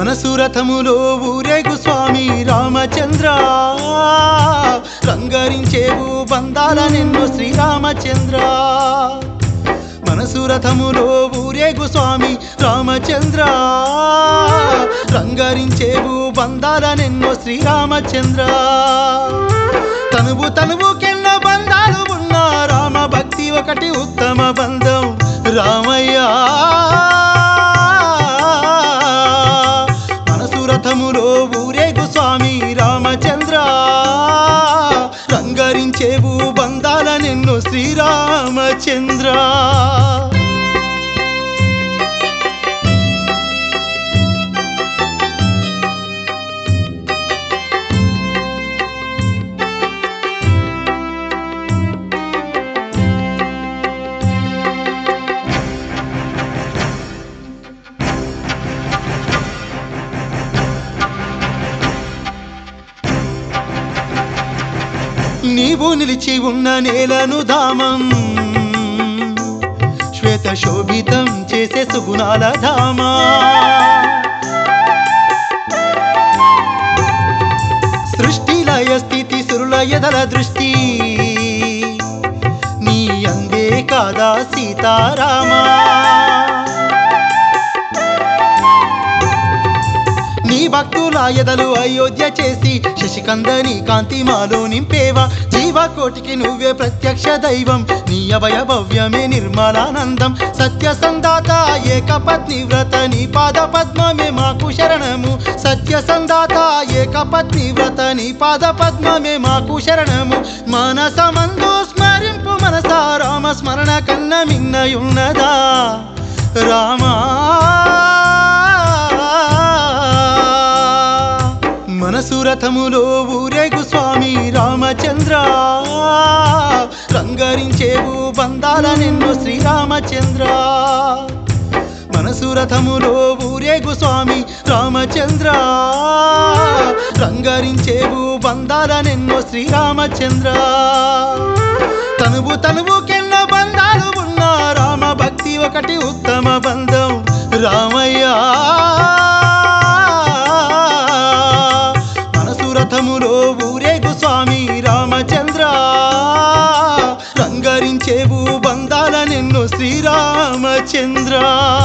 మనసు రథములో ఊరేగు స్వామి రామచంద్ర రంగరించేవు బంధాల నిన్ను శ్రీరామచంద్ర మనసు రథములో ఊరేగు స్వామి రామచంద్ర రంగరించేవు బంధాల నిన్ను శ్రీరామచంద్ర తనువుకెన్న బంధాలు ఉన్న రామ భక్తి ఒకటి ఉత్తమ బంధం రామయ్య మనసు రథములో ఊరేగు స్వామి రామచంద్ర రంగరించేవు బంధాల నిన్ను శ్రీరామచంద్ర నీవు నిలిచి ఉన్న నేలను ధామం శ్వేత శోభితం చేసే సుగుణాల ధామా సృష్టి లయ స్థితి సురుల ఎదల దృష్టి నీ అందే కాదా సీతారామా నీ భక్తుల ఎదలు అయోధ్య చేసి శశికందని కాంతి మాలో నింపేవా జీవకోటికి నువ్వే ప్రత్యక్ష దైవం నీ అభయ భవ్యమే నిర్మలానందం సత్యసందాత ఏకపత్ని వ్రత నీ పాద పద్మమే మాకు శరణము సత్యసందాత ఏకపత్ని వ్రత నీ పాద పద్మమే మాకు శరణము మనసమందు స్మరింపు మనసా రామ స్మరణ కన్న మిన్నయున్నదా రామా మనసు రథములో ఊరేగు స్వామి రామచంద్ర రంగరించేవు బంధాల నిన్ను శ్రీరామచంద్ర మనసు రథములో ఊరేగు స్వామి రామచంద్ర రంగరించేవు బంధాల నిన్ను శ్రీరామచంద్ర తనువుకెన్న బంధాలు ఉన్న రామ భక్తి ఒకటి ఉత్తమ బంధం రామయ్య రథములో ఊరేగు స్వామి రామచంద్ర రంగరించేవు బంధాల నిన్ను శ్రీరామచంద్ర